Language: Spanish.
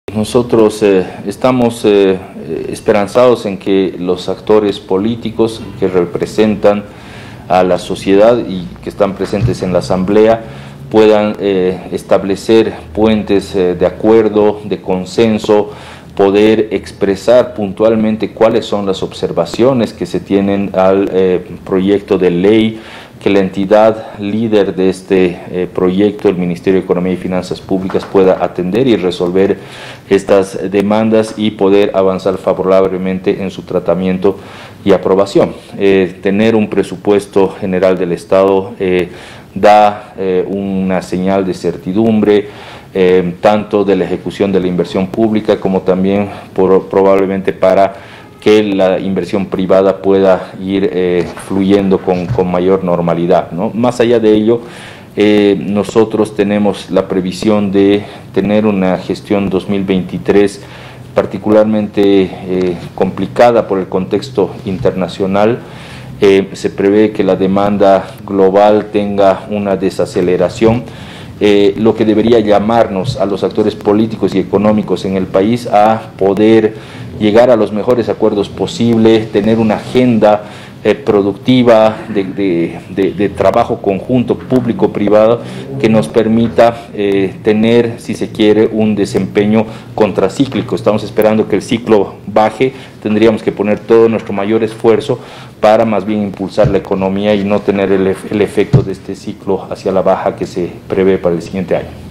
Nosotros estamos esperanzados en que los actores políticos que representan a la sociedad y que están presentes en la Asamblea puedan establecer puentes de acuerdo, de consenso, poder expresar puntualmente cuáles son las observaciones que se tienen al proyecto de ley, que la entidad líder de este proyecto, el Ministerio de Economía y Finanzas Públicas, pueda atender y resolver estas demandas y poder avanzar favorablemente en su tratamiento y aprobación. Tener un presupuesto general del Estado da una señal de certidumbre, tanto de la ejecución de la inversión pública como también probablemente para que la inversión privada pueda ir fluyendo con mayor normalidad, ¿no? Más allá de ello, nosotros tenemos la previsión de tener una gestión 2023 particularmente complicada por el contexto internacional. Se prevé que la demanda global tenga una desaceleración, lo que debería llamarnos a los actores políticos y económicos en el país a poder llegar a los mejores acuerdos posibles, tener una agenda productiva de trabajo conjunto público-privado que nos permita tener, si se quiere, un desempeño contracíclico. Estamos esperando que el ciclo baje, tendríamos que poner todo nuestro mayor esfuerzo para más bien impulsar la economía y no tener el efecto de este ciclo hacia la baja que se prevé para el siguiente año.